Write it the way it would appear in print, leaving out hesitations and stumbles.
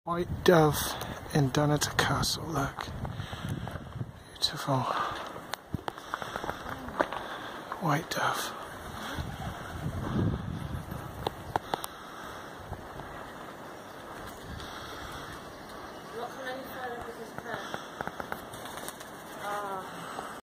White dove in Dunnottar Castle, look. Beautiful. White dove. What can I further with this pen?